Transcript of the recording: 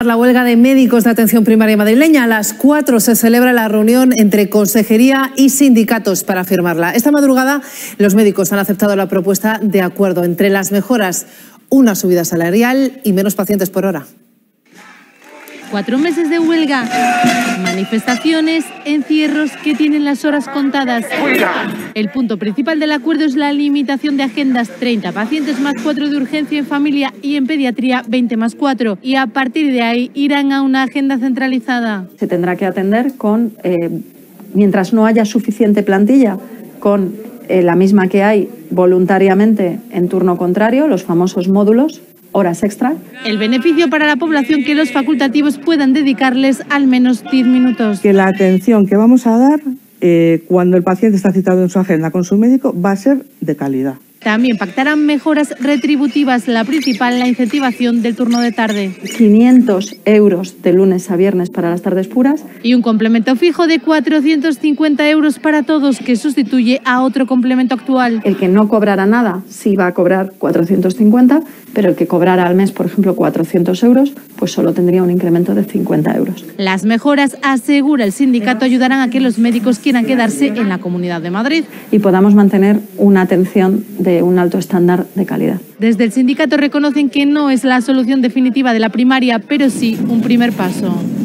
la huelga de médicos de atención primaria madrileña. A las 4 se celebra la reunión entre Consejería y sindicatos para firmarla. Esta madrugada los médicos han aceptado la propuesta de acuerdo. Entre las mejoras, una subida salarial y menos pacientes por hora. 4 meses de huelga, manifestaciones, encierros que tienen las horas contadas. El punto principal del acuerdo es la limitación de agendas: 30 pacientes más 4 de urgencia en familia y en pediatría 20 más 4. Y a partir de ahí irán a una agenda centralizada. Se tendrá que atender con, mientras no haya suficiente plantilla, con la misma que hay voluntariamente en turno contrario, los famosos módulos, horas extra. El beneficio para la población, que los facultativos puedan dedicarles al menos 10 minutos. Que la atención que vamos a dar cuando el paciente está citado en su agenda con su médico va a ser de calidad. También pactarán mejoras retributivas, la principal, la incentivación del turno de tarde. 500 euros de lunes a viernes para las tardes puras. Y un complemento fijo de 450 euros para todos, que sustituye a otro complemento actual. El que no cobrara nada sí va a cobrar 450, pero el que cobrara al mes, por ejemplo, 400 euros, pues solo tendría un incremento de 50 euros. Las mejoras, asegura el sindicato, ayudarán a que los médicos quieran quedarse en la Comunidad de Madrid. Y podamos mantener una atención de un alto estándar de calidad. Desde el sindicato reconocen que no es la solución definitiva de la primaria, pero sí un primer paso.